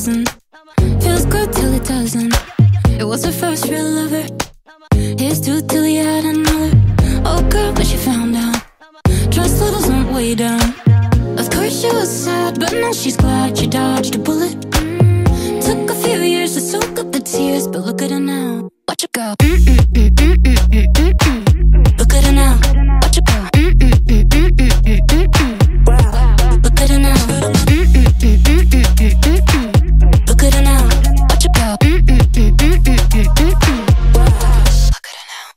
dozen. Feels good till it doesn't. It was her first real lover. Here's to till he had another. Oh girl, when she found out, trust levels went way down. Of course she was sad, but now she's glad she dodged a bullet. Took a few years to soak up the tears, but look at her now. Watch her go. Look at her now. Watch her go. Look at her now. Look at her now. Watch her go. Look at her now.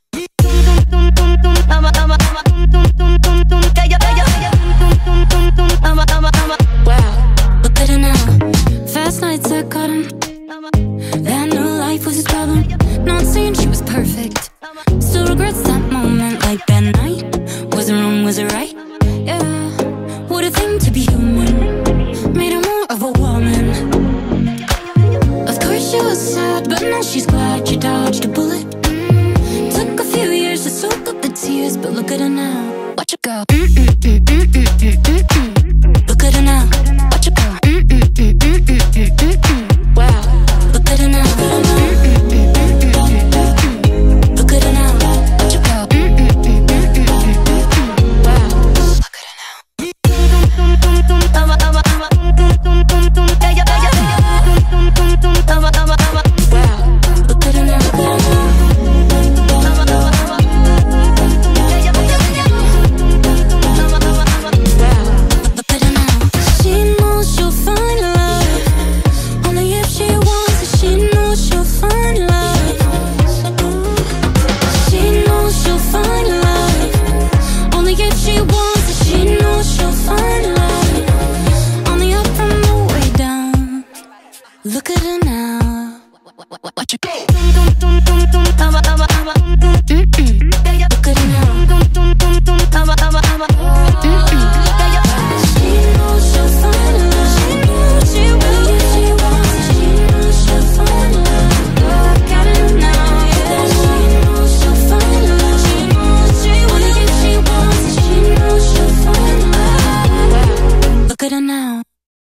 Wow. Look at her now. Fast nights I caught him.